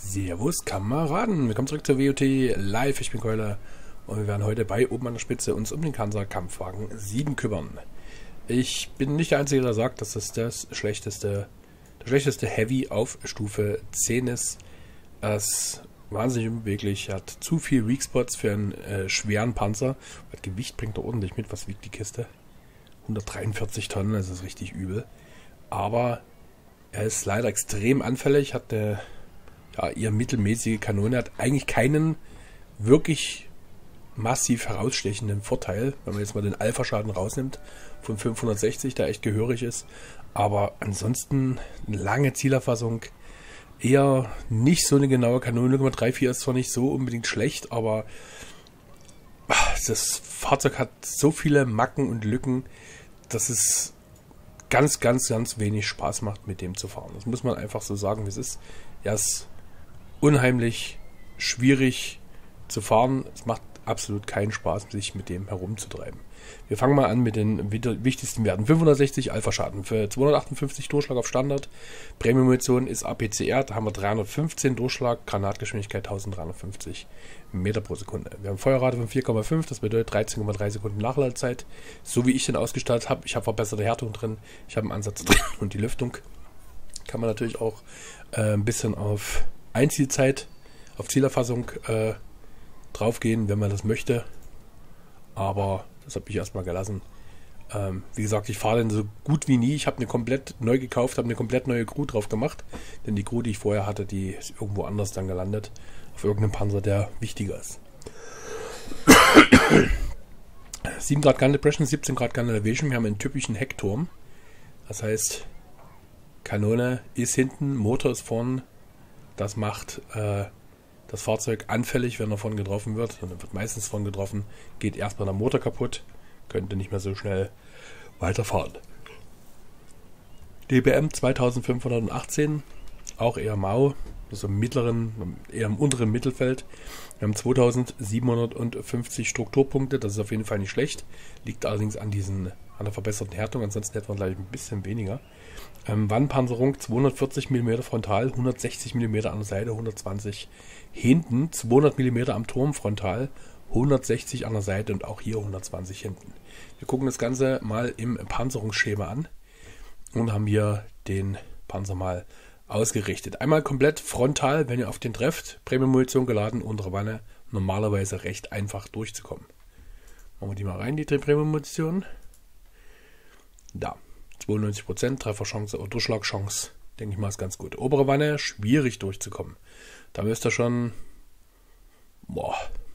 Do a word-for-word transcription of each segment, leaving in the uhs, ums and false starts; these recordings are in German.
Servus Kameraden, willkommen zurück zur W O T Live, ich bin Keule und wir werden heute bei oben an der Spitze uns um den Kansa Kampfwagen sieben kümmern. Ich bin nicht der Einzige, der sagt, dass das das schlechteste, der schlechteste Heavy auf Stufe zehn ist. Es ist wahnsinnig unbeweglich, hat zu viel Weak Spots für einen äh, schweren Panzer. Das Gewicht bringt er ordentlich mit, was wiegt die Kiste? hundertdreiundvierzig Tonnen, das ist richtig übel. Aber er ist leider extrem anfällig, hat eine ja, eher mittelmäßige Kanone, hat eigentlich keinen wirklich massiv herausstechenden Vorteil, wenn man jetzt mal den Alpha-Schaden rausnimmt von fünfhundertsechzig, der echt gehörig ist. Aber ansonsten eine lange Zielerfassung, eher nicht so eine genaue Kanone. null Komma drei vier ist zwar nicht so unbedingt schlecht, aber das Fahrzeug hat so viele Macken und Lücken, dass es ganz, ganz, ganz wenig Spaß macht, mit dem zu fahren. Das muss man einfach so sagen, wie es ist. Er ist unheimlich schwierig zu fahren. Es macht absolut keinen Spaß, sich mit dem herumzutreiben. Wir fangen mal an mit den wichtigsten Werten. fünfhundertsechzig Alpha-Schaden für zweihundertachtundfünfzig Durchschlag auf Standard. Premium-Munition ist A P C R, da haben wir dreihundertfünfzehn Durchschlag, Granatgeschwindigkeit dreizehnhundertfünfzig Meter pro Sekunde. Wir haben Feuerrate von vier Komma fünf, das bedeutet dreizehn Komma drei Sekunden Nachladezeit. So wie ich den ausgestaltet habe, ich habe verbesserte Härtung drin, ich habe einen Ansatz drin und die Lüftung. Kann man natürlich auch äh, ein bisschen auf Einzielzeit, auf Zielerfassung äh, draufgehen, wenn man das möchte. Aber das habe ich erstmal gelassen. Ähm, wie gesagt, ich fahre den so gut wie nie. Ich habe eine komplett neu gekauft, habe eine komplett neue Crew drauf gemacht. Denn die Crew, die ich vorher hatte, die ist irgendwo anders dann gelandet. Auf irgendeinem Panzer, der wichtiger ist. sieben Grad Gun Depression, siebzehn Grad Gun Elevation. Wir haben einen typischen Heckturm. Das heißt, Kanone ist hinten, Motor ist vorn. Das macht äh, das Fahrzeug anfällig, wenn er von getroffen wird. Und dann wird meistens von getroffen, geht erstmal der Motor kaputt, könnte nicht mehr so schnell weiterfahren. D B M zweitausendfünfhundertachtzehn, auch eher mau, also im mittleren, eher im unteren Mittelfeld. Wir haben zweitausendsiebenhundertfünfzig Strukturpunkte, das ist auf jeden Fall nicht schlecht. Liegt allerdings an diesen, an der verbesserten Härtung, ansonsten hätten wir gleich ein bisschen weniger. Ähm, Wandpanzerung zweihundertvierzig Millimeter frontal, hundertsechzig Millimeter an der Seite, hundertzwanzig hinten, zweihundert Millimeter am Turm frontal, hundertsechzig an der Seite und auch hier hundertzwanzig hinten. Wir gucken das Ganze mal im Panzerungsschema an und haben hier den Panzer mal ausgerichtet. Einmal komplett frontal, wenn ihr auf den trefft, Premium-Munition geladen, untere Wanne, normalerweise recht einfach durchzukommen. Machen wir die mal rein, die Premium-Munition. Da. zweiundneunzig Prozent Trefferchance oder Durchschlagchance, denke ich mal, ist ganz gut. Obere Wanne, schwierig durchzukommen. Da müsst ihr schon boah,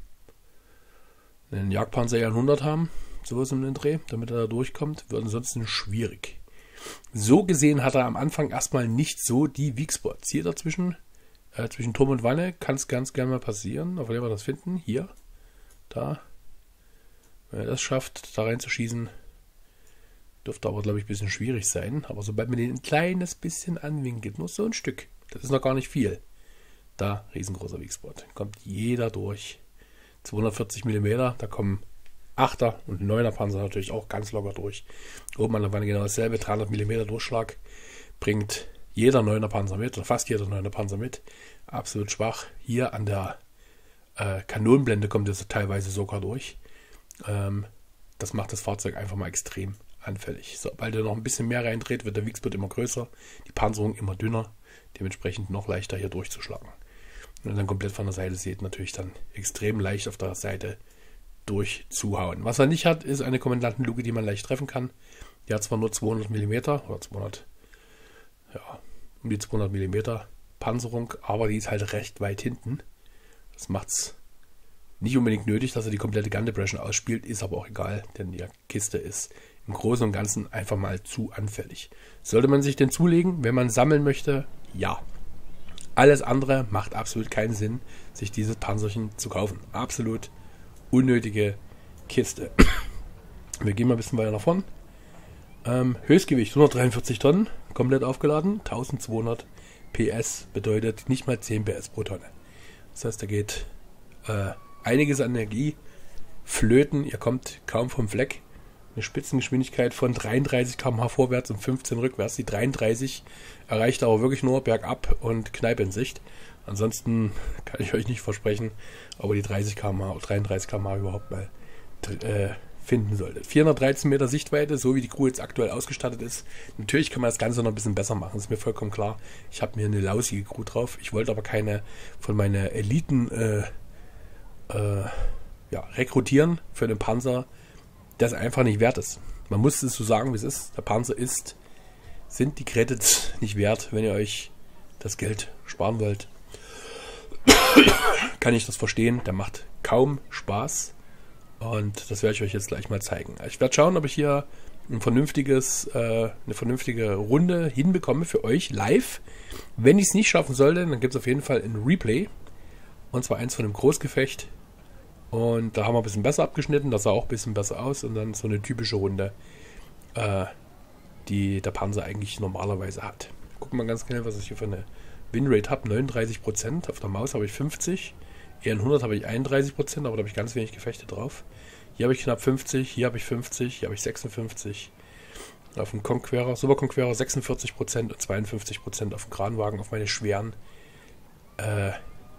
einen Jagdpanzer eher hundert haben, sowas um den Dreh, damit er da durchkommt. Wird ansonsten schwierig. So gesehen hat er am Anfang erstmal nicht so die Weak Spots. Hier dazwischen, äh, zwischen Turm und Wanne, kann es ganz gerne mal passieren. Auf jeden Fall das finden. Hier, da. Wenn er das schafft, da reinzuschießen, dürfte aber, glaube ich, ein bisschen schwierig sein. Aber sobald man den ein kleines bisschen anwinkelt, nur so ein Stück, das ist noch gar nicht viel, da riesengroßer Weak Spot. Kommt jeder durch. zweihundertvierzig Millimeter, da kommen achter und neuner Panzer natürlich auch ganz locker durch. Oben an der Wanne genau dasselbe, dreihundert Millimeter Durchschlag bringt jeder neuner Panzer mit, oder fast jeder neuner Panzer mit. Absolut schwach. Hier an der äh, Kanonenblende kommt es teilweise sogar durch. Ähm, das macht das Fahrzeug einfach mal extrem anfällig. Sobald er noch ein bisschen mehr reindreht, wird der Weak Spot immer größer, die Panzerung immer dünner, dementsprechend noch leichter hier durchzuschlagen. Wenn ihr dann komplett von der Seite seht, natürlich dann extrem leicht auf der Seite durchzuhauen. Was er nicht hat, ist eine Kommandantenluke, die man leicht treffen kann. Die hat zwar nur zweihundert Millimeter oder zweihundert, ja, um die zweihundert Millimeter Panzerung, aber die ist halt recht weit hinten. Das macht es nicht unbedingt nötig, dass er die komplette Gun Depression ausspielt, ist aber auch egal, denn die Kiste ist im Großen und Ganzen einfach mal zu anfällig. Sollte man sich den zulegen, wenn man sammeln möchte? Ja. Alles andere macht absolut keinen Sinn, sich dieses Panzerchen zu kaufen. Absolut unnötige Kiste. Wir gehen mal ein bisschen weiter nach vorn. Ähm, Höchstgewicht hundertdreiundvierzig Tonnen, komplett aufgeladen, eintausendzweihundert P S, bedeutet nicht mal zehn P S pro Tonne. Das heißt, da geht äh, einiges an Energie flöten, ihr kommt kaum vom Fleck. eine Spitzengeschwindigkeit von dreiunddreißig Kilometer pro Stunde vorwärts und fünfzehn rückwärts. Die dreiunddreißig erreicht aber wirklich nur bergab und Kneipensicht. Ansonsten kann ich euch nicht versprechen, ob ihr die dreißig Kilometer pro Stunde, dreiunddreißig Kilometer pro Stunde überhaupt mal äh, finden solltet. vierhundertdreizehn Meter Sichtweite, so wie die Crew jetzt aktuell ausgestattet ist. Natürlich kann man das Ganze noch ein bisschen besser machen, ist mir vollkommen klar. Ich habe mir eine lausige Crew drauf. Ich wollte aber keine von meinen Eliten äh, äh, ja, rekrutieren für den Panzer, der es einfach nicht wert ist. Man muss es so sagen, wie es ist. Der Panzer ist, sind die Credits nicht wert, wenn ihr euch das Geld sparen wollt. Kann ich das verstehen. Der macht kaum Spaß. Und das werde ich euch jetzt gleich mal zeigen. Ich werde schauen, ob ich hier ein vernünftiges, äh, eine vernünftige Runde hinbekomme für euch live. Wenn ich es nicht schaffen sollte, dann gibt es auf jeden Fall ein Replay. Und zwar eins von einem Großgefecht. Und da haben wir ein bisschen besser abgeschnitten. Das sah auch ein bisschen besser aus. Und dann so eine typische Runde, äh, die der Panzer eigentlich normalerweise hat. Gucken wir mal ganz schnell, was ich hier für eine Winrate habe. neununddreißig Prozent. Auf der Maus habe ich fünfzig. E N hundert habe ich einunddreißig Prozent, aber da habe ich ganz wenig Gefechte drauf. Hier habe ich knapp fünfzig, hier habe ich fünfzig, hier habe ich sechsundfünfzig. Auf dem Conqueror, Super Conqueror sechsundvierzig Prozent und zweiundfünfzig Prozent auf dem Kranwagen, auf meine schweren äh,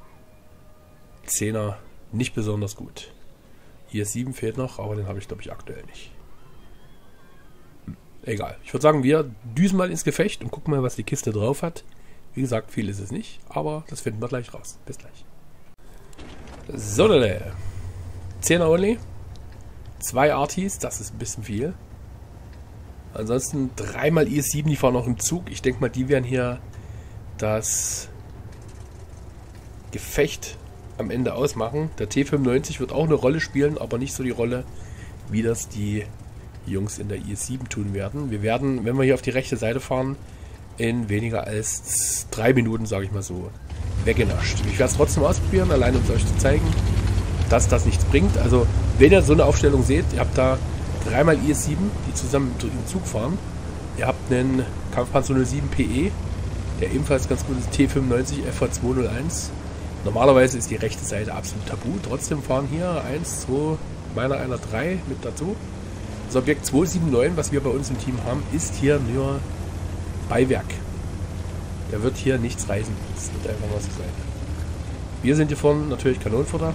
Zehner nicht besonders gut. I S sieben fehlt noch, aber den habe ich glaube ich aktuell nicht. Hm, egal. Ich würde sagen, wir düsen mal ins Gefecht und gucken mal, was die Kiste drauf hat. Wie gesagt, viel ist es nicht, aber das finden wir gleich raus. Bis gleich. So, Leute. zehner only. Zwei Artis, das ist ein bisschen viel. Ansonsten dreimal I S sieben, die fahren noch im Zug. Ich denke mal, die werden hier das Gefecht am Ende ausmachen. Der T fünfundneunzig wird auch eine Rolle spielen, aber nicht so die Rolle, wie das die Jungs in der I S sieben tun werden. Wir werden, wenn wir hier auf die rechte Seite fahren, in weniger als drei Minuten, sage ich mal so, weggenascht. Ich werde es trotzdem ausprobieren, allein um es euch zu zeigen, dass das nichts bringt. Also, wenn ihr so eine Aufstellung seht, ihr habt da dreimal I S sieben, die zusammen im Zug fahren. Ihr habt einen Kampfpanzer null sieben P E, der ebenfalls ganz gut ist, T fünfundneunzig F V zwei null eins. Normalerweise ist die rechte Seite absolut tabu. Trotzdem fahren hier eins, zwei, meiner einer drei mit dazu. Das Objekt zwei sieben neun, was wir bei uns im Team haben, ist hier nur Beiwerk. Der wird hier nichts reißen. Das wird einfach mal so sein. Wir sind hier vorne natürlich Kanonenfutter.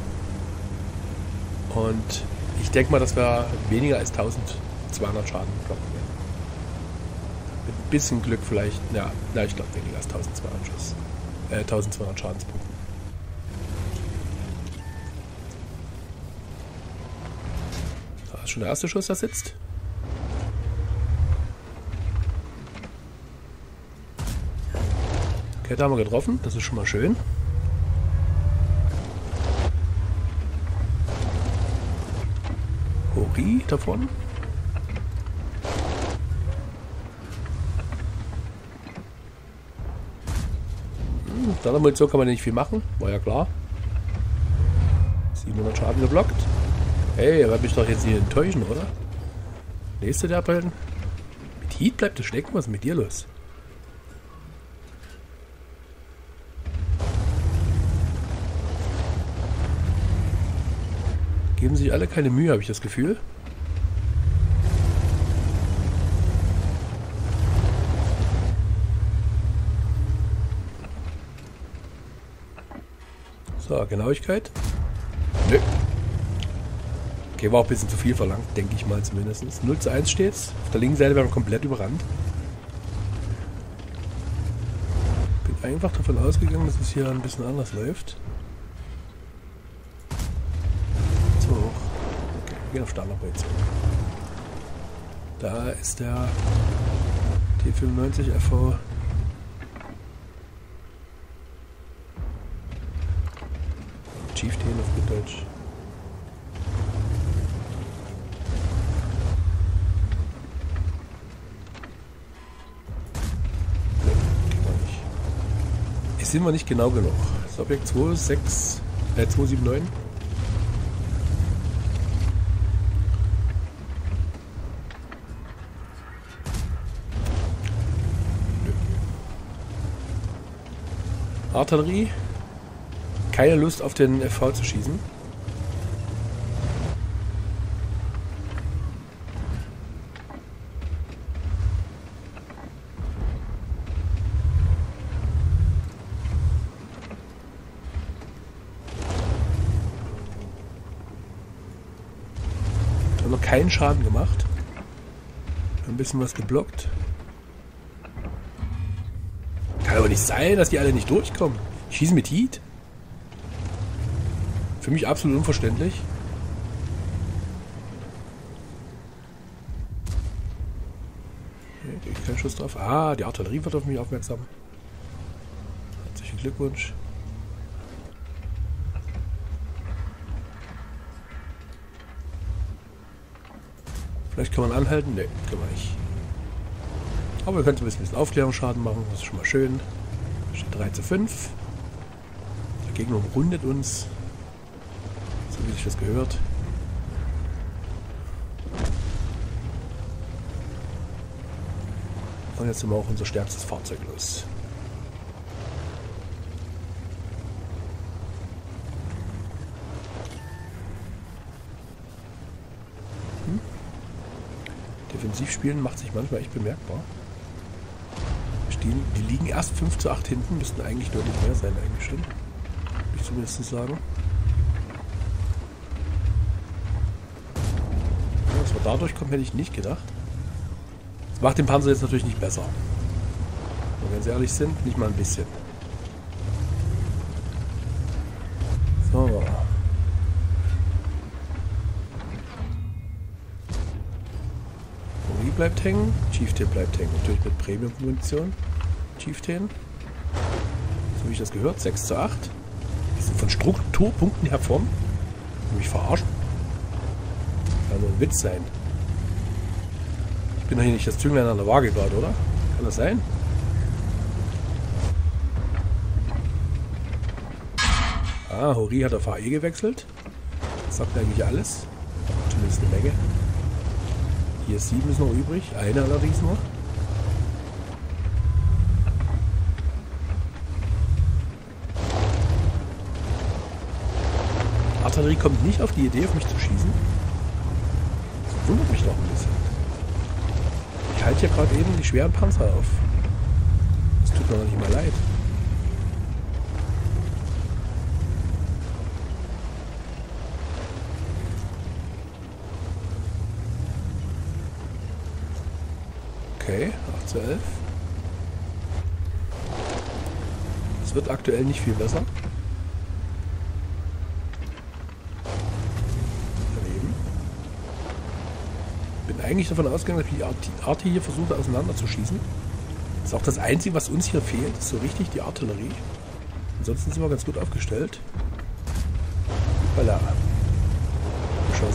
Und ich denke mal, dass wir weniger als tausendzweihundert Schaden bekommen werden. Mit ein bisschen Glück vielleicht. Ja, na, ich glaube weniger als tausendzweihundert Schuss. Äh, tausendzweihundert Schadenspunkte. Da ist schon der erste Schuss, der sitzt. Okay, da haben wir getroffen. Das ist schon mal schön. Hori davon. Hm, da damit so kann man nicht viel machen. War ja klar. siebenhundert Schaden geblockt. Hey, ihr werdet mich doch jetzt hier enttäuschen, oder? Nächste der Abhalten. Mit Heat bleibt es stecken. Was ist mit dir los? Geben sich alle keine Mühe, habe ich das Gefühl. So, Genauigkeit. Nö. Okay, war auch ein bisschen zu viel verlangt, denke ich mal zumindest. null zu eins steht's. Auf der linken Seite werden wir komplett überrannt. Bin einfach davon ausgegangen, dass es hier ein bisschen anders läuft. Wir gehen auf Standardposition. Da ist der T fünfundneunzig F V. Chieftain auf gut Deutsch. Nee, geht noch nicht. Jetzt sind wir nicht genau genug. Das Objekt zwei sechs, äh, zwei sieben neun. Artillerie. Keine Lust auf den F V zu schießen. noch keinen Schaden gemacht. Ein bisschen was geblockt. Kann aber nicht sein, dass die alle nicht durchkommen. Die schießen mit Heat. Für mich absolut unverständlich. Hier kriege ich keinen Schuss drauf. Ah, die Artillerie wird auf mich aufmerksam. Herzlichen Glückwunsch. Vielleicht kann man anhalten. Ne, kann man nicht. Aber wir können ein bisschen Aufklärungsschaden machen. Das ist schon mal schön. Da steht drei zu fünf. Der Gegner umrundet uns. So wie sich das gehört. Und jetzt sind wir auch unser stärkstes Fahrzeug los. Hm. Defensiv spielen macht sich manchmal echt bemerkbar. Die, die liegen erst fünf zu acht hinten, müssten eigentlich deutlich mehr sein, eigentlich schon. Würde ich zumindest sagen. Ja, dass wir dadurch kommen, hätte ich nicht gedacht. Das macht den Panzer jetzt natürlich nicht besser. Wenn wir ganz ehrlich sind, nicht mal ein bisschen. So. Ori bleibt hängen, Chieftain bleibt hängen. Natürlich mit Premium-Munition. Chieftain. So wie ich das gehört, sechs zu acht. Die sind von Strukturpunkten her vorn. Mich verarschen. Kann nur ein Witz sein. Ich bin doch hier nicht das Zünglein an der Waage gerade, oder? Kann das sein? Ah, Ori hat auf H E gewechselt. Das sagt eigentlich alles. Zumindest eine Menge. Hier sieben ist noch übrig. Eine allerdings noch. Artillerie kommt nicht auf die Idee, auf mich zu schießen. Das wundert mich doch ein bisschen. Ich halte hier gerade eben die schweren Panzer auf. Das tut mir noch nicht mal leid. Okay, acht zu elf. Es wird aktuell nicht viel besser. Eigentlich davon ausgegangen, dass ich die Arti hier versuche auseinanderzuschießen. Das ist auch das Einzige, was uns hier fehlt, ist so richtig die Artillerie. Ansonsten sind wir ganz gut aufgestellt. Voilà. Geschossen.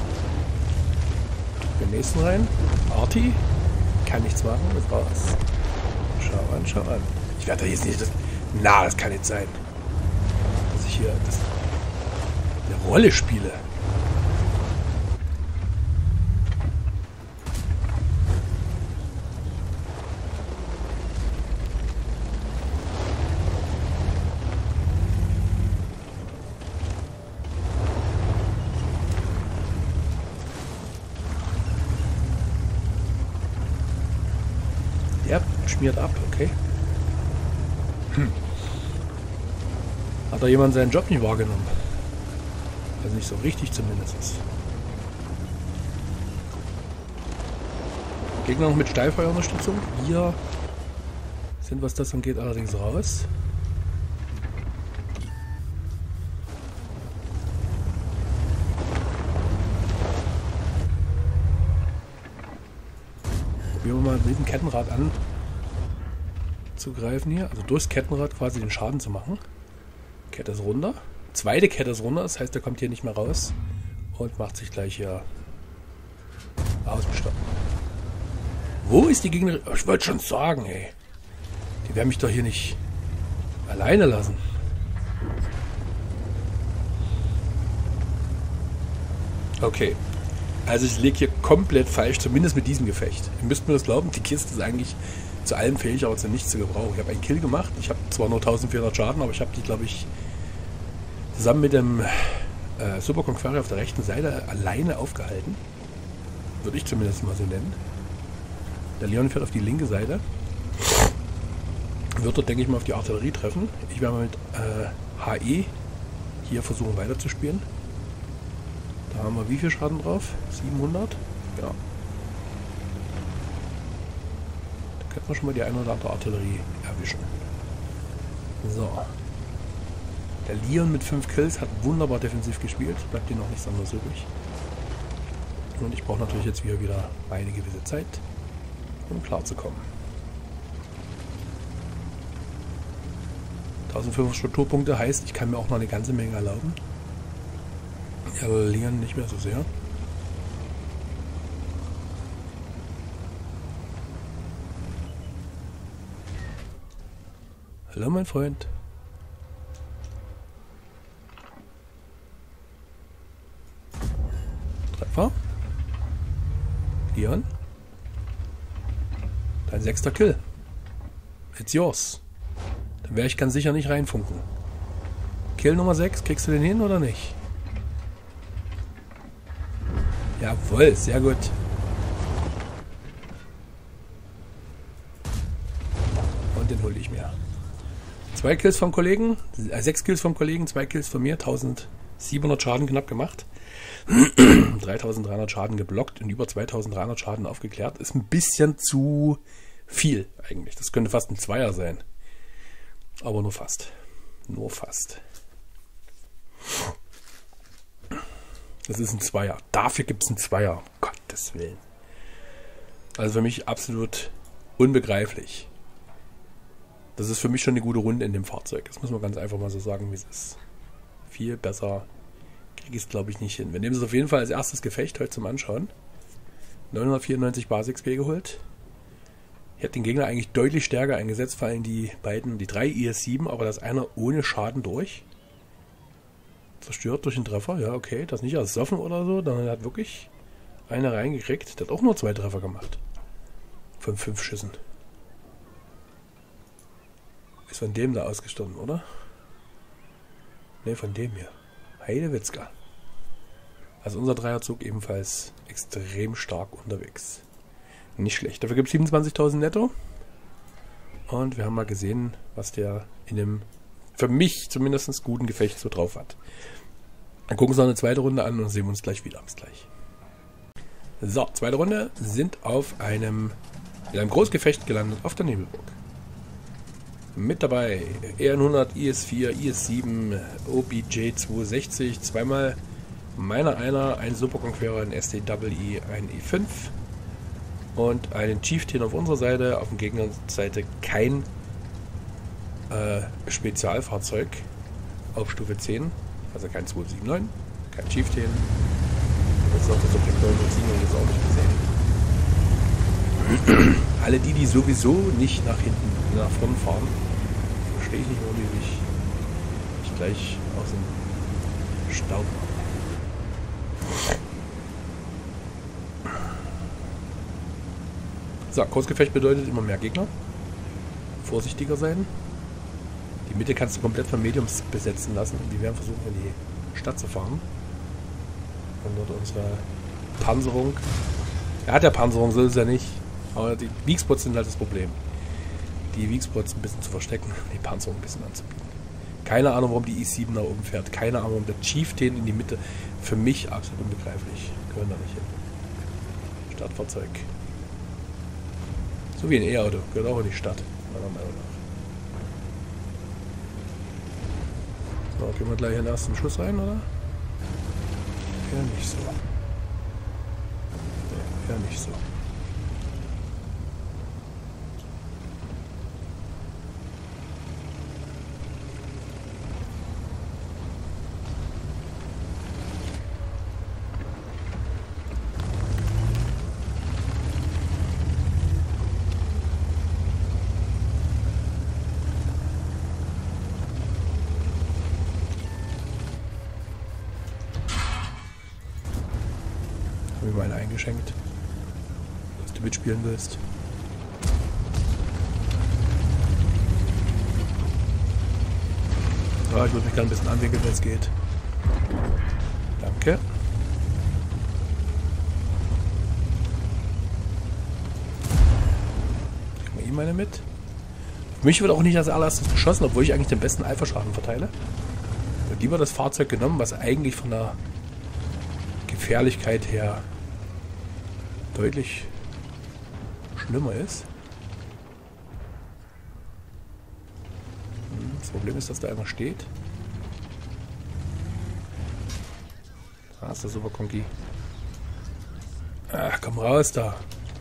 Den nächsten rein. Arti. Kann nichts machen, ist raus. Schau an, schau an. Ich werde da jetzt nicht... Das, na, das kann nicht sein. Dass ich hier das, eine Rolle spiele. Ja, schmiert ab, okay. Hm. Hat da jemand seinen Job nicht wahrgenommen? Also nicht so richtig zumindest. Gegner noch mit Steilfeuerunterstützung. Wir sind, was das angeht, allerdings raus. Probieren wir mal mit dem Kettenrad anzugreifen hier. Also durchs Kettenrad quasi den Schaden zu machen. Kette ist runter. Zweite Kette ist runter, das heißt, er kommt hier nicht mehr raus. Und macht sich gleich hier ausgestochen. Wo ist die Gegner? Ich wollte schon sagen, ey. Die werden mich doch hier nicht alleine lassen. Okay. Also ich lege hier komplett falsch, zumindest mit diesem Gefecht. Ihr müsst mir das glauben, die Kiste ist eigentlich zu allem fähig, aber zu nichts zu gebrauchen. Ich habe einen Kill gemacht. Ich habe zwar nur eintausendvierhundert Schaden, aber ich habe die, glaube ich, zusammen mit dem äh, Super Conqueror auf der rechten Seite alleine aufgehalten. Würde ich zumindest mal so nennen. Der Leon fährt auf die linke Seite. Wird dort, denke ich mal, auf die Artillerie treffen. Ich werde mal mit äh, H E hier versuchen weiterzuspielen. Da haben wir wie viel Schaden drauf? siebenhundert? Ja. Da könnten wir schon mal die eine oder andere Artillerie erwischen. So. Der Leon mit fünf Kills hat wunderbar defensiv gespielt. Bleibt ihm noch nichts anderes übrig. Und ich brauche natürlich jetzt wieder, wieder eine gewisse Zeit, um klarzukommen. eintausendfünfhundert Strukturpunkte heißt, ich kann mir auch noch eine ganze Menge erlauben. Ja, Leon nicht mehr so sehr. Hallo mein Freund. Treffer. Leon. Dein sechster Kill. It's yours. Dann werde ich ganz sicher nicht reinfunken. Kill Nummer sechs, kriegst du den hin oder nicht? Jawohl, sehr gut. Und den hole ich mir. Zwei Kills vom Kollegen, äh, sechs Kills vom Kollegen, zwei Kills von mir, eintausendsiebenhundert Schaden knapp gemacht. dreitausenddreihundert Schaden geblockt und über zweitausenddreihundert Schaden aufgeklärt. Ist ein bisschen zu viel eigentlich. Das könnte fast ein Zweier sein. Aber nur fast. Nur fast. Das ist ein Zweier. Dafür gibt es einen Zweier. Um Gottes Willen. Also für mich absolut unbegreiflich. Das ist für mich schon eine gute Runde in dem Fahrzeug. Das muss man ganz einfach mal so sagen, wie es ist. Viel besser kriege ich es, glaube ich, nicht hin. Wir nehmen es auf jeden Fall als erstes Gefecht heute zum Anschauen. neunhundertvierundneunzig Basis-X P geholt. Ich hätte den Gegner eigentlich deutlich stärker eingesetzt, vor allem die beiden, die drei I S sieben, aber das einer ohne Schaden durch. Zerstört durch den Treffer, ja okay, das nicht ersoffen oder so, dann hat wirklich einer reingekriegt. Der hat auch nur zwei Treffer gemacht. Von fünf Schüssen. Ist von dem da ausgestorben, oder? Ne, von dem hier. Heidewitzka. Also unser Dreierzug ebenfalls extrem stark unterwegs. Nicht schlecht. Dafür gibt es siebenundzwanzigtausend netto. Und wir haben mal gesehen, was der in dem, für mich zumindest, guten Gefecht so drauf hat. Dann gucken wir uns noch eine zweite Runde an und sehen wir uns gleich wieder. Bis gleich. So, zweite Runde, sind auf einem, in einem Großgefecht gelandet auf der Nebelburg. Mit dabei E hundert, I S vier, I S sieben, O B J zweihundertsechzig, zweimal meiner einer, ein Superconqueror, ein S T W I, ein E fünf und einen Chieftain auf unserer Seite, auf der Gegnerseite kein äh, Spezialfahrzeug auf Stufe zehn, also kein zweihundertneunundneunzig, kein Chieftain. Das ist auch das Objekt neunhundertsieben, das auch nicht gesehen. Alle die, die sowieso nicht nach hinten, nach vorn fahren, verstehe ich nicht, warum die sich nicht gleich aus dem Staub machen. So, Kurzgefecht bedeutet immer mehr Gegner. Vorsichtiger sein. Die Mitte kannst du komplett von Mediums besetzen lassen. Wir werden versuchen, in die Stadt zu fahren. Und dort unsere Panzerung. Er hat ja Panzerung, so ist es ja nicht. Aber die Weakspots sind halt das Problem. Die Weakspots ein bisschen zu verstecken, die Panzerung ein bisschen anzubieten. Keine Ahnung, warum die I sieben da oben fährt. Keine Ahnung, warum der Chieftain in die Mitte. Für mich absolut unbegreiflich. Gehören da nicht hin. Stadtfahrzeug. So wie ein E-Auto. Gehört auch in die Stadt. Meiner Meinung nach. So, gehen wir gleich in den ersten Schuss rein, oder? Eher nicht so. Nee, eher nicht so. Habe ich mal eingeschenkt, dass du mitspielen willst. Ja, ich würde mich gerne ein bisschen anwinkeln, wenn es geht. Danke. Kriegen wir ihm eine mit. Für mich wird auch nicht als allererstes geschossen, obwohl ich eigentlich den besten Alpha-Schaden verteile. Und lieber das Fahrzeug genommen, was eigentlich von der Gefährlichkeit her deutlich schlimmer ist. Das Problem ist, dass da einer steht. Ah, ist der Super Conky. Ach, komm raus da.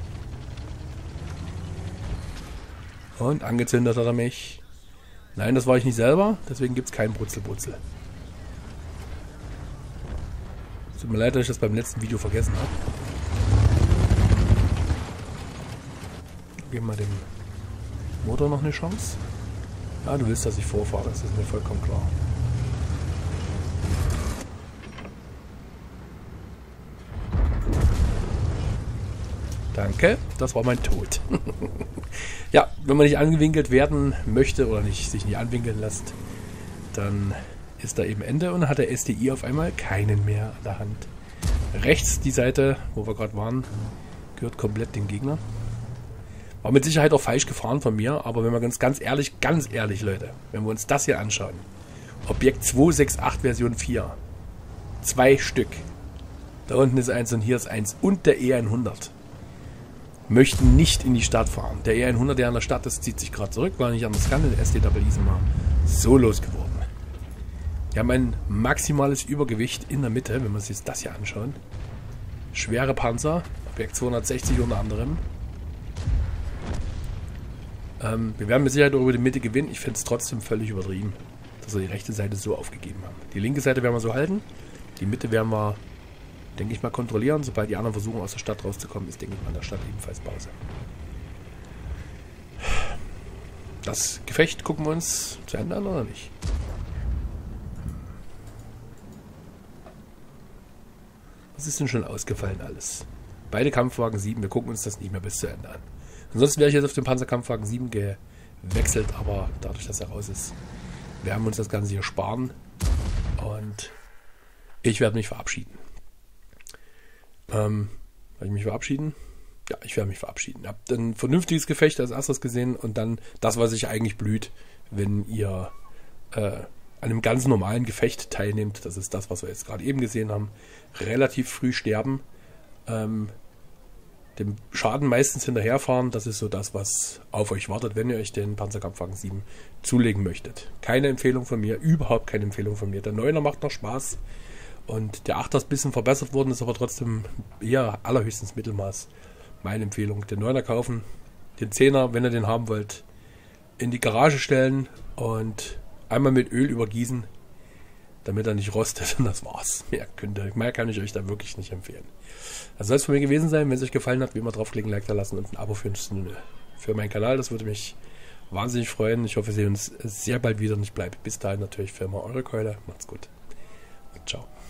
Und angezündet hat er mich. Nein, das war ich nicht selber, deswegen gibt es keinen Brutzelbrutzel. Tut mir leid, dass ich das beim letzten Video vergessen habe. Geben wir dem Motor noch eine Chance. Ah, du willst, dass ich vorfahre, das ist mir vollkommen klar. Danke, das war mein Tod. Ja, wenn man nicht angewinkelt werden möchte oder nicht, sich nicht anwinkeln lässt, dann ist da eben Ende und dann hat der S D I auf einmal keinen mehr an der Hand. Rechts die Seite, wo wir gerade waren, gehört komplett dem Gegner. War mit Sicherheit auch falsch gefahren von mir, aber wenn wir uns ganz ehrlich, ganz ehrlich Leute, wenn wir uns das hier anschauen, Objekt zwei sechs acht Version vier, zwei Stück, da unten ist eins und hier ist eins und der E hundert. Möchten nicht in die Stadt fahren. Der E hundert, der in der Stadt ist, zieht sich gerade zurück, weil nicht anders kann. Der S D W ist mal so losgeworden. Wir haben ein maximales Übergewicht in der Mitte, wenn wir uns jetzt das hier anschauen. Schwere Panzer, Objekt zweihundertsechzig unter anderem. Ähm, wir werden mit Sicherheit auch über die Mitte gewinnen. Ich finde es trotzdem völlig übertrieben, dass wir die rechte Seite so aufgegeben haben. Die linke Seite werden wir so halten. Die Mitte werden wir, denke ich mal, kontrollieren. Sobald die anderen versuchen, aus der Stadt rauszukommen, ist, denke ich mal, in der Stadt ebenfalls Pause. Das Gefecht gucken wir uns zu Ende an, oder nicht? Was ist denn schon ausgefallen alles? Beide Kampfwagen sieben, wir gucken uns das nicht mehr bis zu Ende an. Ansonsten wäre ich jetzt auf den Panzerkampfwagen sieben gewechselt, aber dadurch, dass er raus ist, werden wir uns das Ganze hier sparen. Und ich werde mich verabschieden. Ähm, werde ich mich verabschieden? Ja, ich werde mich verabschieden. Ihr habt ein vernünftiges Gefecht als erstes gesehen und dann das, was sich eigentlich blüht, wenn ihr äh, an einem ganz normalen Gefecht teilnehmt. Das ist das, was wir jetzt gerade eben gesehen haben. Relativ früh sterben. Ähm, dem Schaden meistens hinterherfahren. Das ist so das, was auf euch wartet, wenn ihr euch den Panzerkampfwagen sieben zulegen möchtet. Keine Empfehlung von mir, überhaupt keine Empfehlung von mir. Der Neuner macht noch Spaß. Und der Achter ist ein bisschen verbessert worden, ist aber trotzdem eher allerhöchstens Mittelmaß. Meine Empfehlung, den Neuner kaufen, den Zehner, wenn ihr den haben wollt, in die Garage stellen und einmal mit Öl übergießen, damit er nicht rostet. Und das war's. Mehr, könnt ihr, mehr kann ich euch da wirklich nicht empfehlen. Das soll es von mir gewesen sein. Wenn es euch gefallen hat, wie immer draufklicken, Like da lassen und ein Abo für, für meinen Kanal. Das würde mich wahnsinnig freuen. Ich hoffe, wir sehen uns sehr bald wieder und ich bleibe bis dahin natürlich für immer eure Keule. Macht's gut und ciao.